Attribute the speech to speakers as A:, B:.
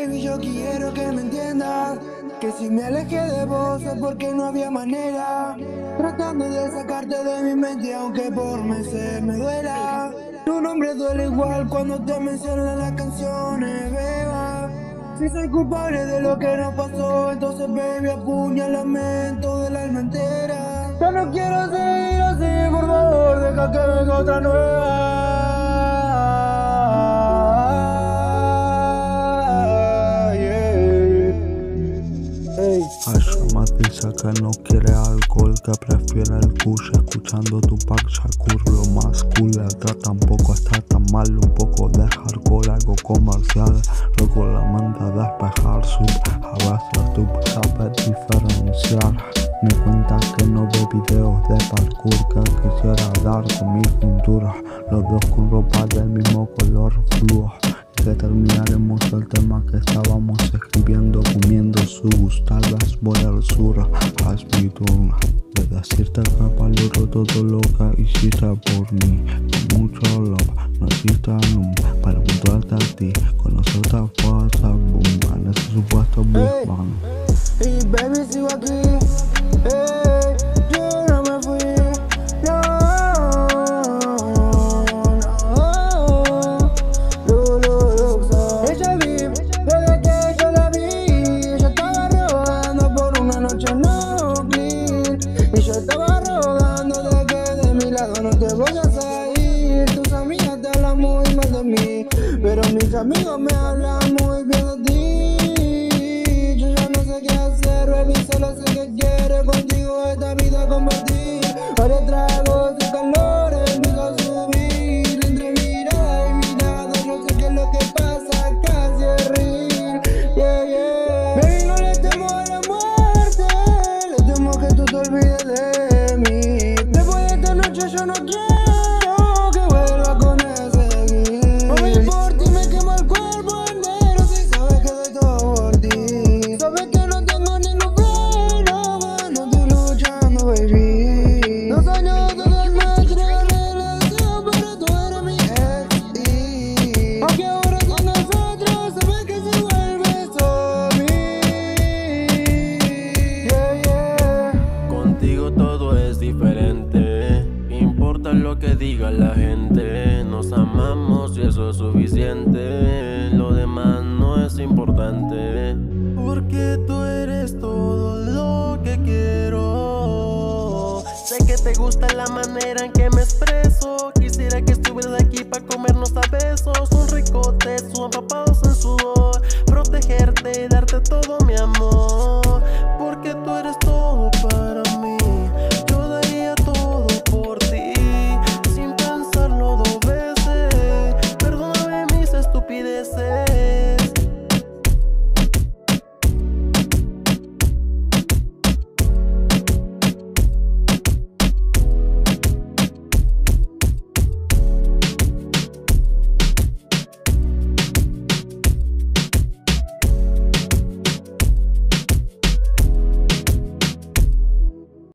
A: baby, yo quiero que me entiendas, que si me alejé de vos es porque no había manera, tratando de sacarte de mi mente aunque por meses me duela. Tu nombre duele igual cuando te mencionan en las canciones, beba. Si soy culpable de lo que nos pasó, entonces baby apúñalame toda la alma entera. Ya no quiero seguir así, por favor, deja que venga otra nueva.
B: Ashama dice que no quiere alcohol, que prefiere el kush, escuchando Tupac Shakur, lo más cool. La letra tampoco está tan mal, un poco de hardcore, algo comercial. Luego la manda a despejar a veces tú sabes diferenciar. Me cuenta que no ve videos de parkour, que quisiera dar con mi cintura, los dos con ropa del mismo color fluo. Que terminaremos el tema que estábamos escribiendo, comiendo sus. Tal vez voy al sur, haz mi turno de decirte que valoro todo lo que hiciste por mí. Con mucho love, no hiciste nunca para encontrarte a ti. Conocerte fue esa boom, en ese supuesto Big Bang.
A: Y baby sigo aquí, yo no me fui, no te vayas a ir. Tus amigas te hablan muy mal de mí, pero mis amigos me hablan muy bien de ti. Yo ya no sé qué hacer, baby, solo sé que quiero contigo esta vida compartir. Varios tragos y calor empieza a subir, entre mirada y mirada yo sé que es lo que pasa, casi es reír. Yeah, yeah. Baby, no le temo a la muerte, le temo que tú te olvides de mí. Yo no quiero que vuelva con ese gris. Mami, por ti me quemo el cuerpo entero. Si sabes que doy todo por ti, sabes que no tengo ningún freno cuando estoy luchando, baby. 2 años de nuestra relación, pero tú eres mi ex. Aunque ahora con nosotros, sabes que se vuelve zombie. Yeah, yeah.
C: Contigo todo es diferente. Lo que diga la gente, nos amamos y eso es suficiente. Lo demás no es importante, porque tú eres todo lo que quiero. Sé que te gusta la manera en que me expreso. Quisiera que estuvieras aquí para comernos a besos. Un ricote, empapados en sudor, protegerte y darte todo mi amor, porque tú eres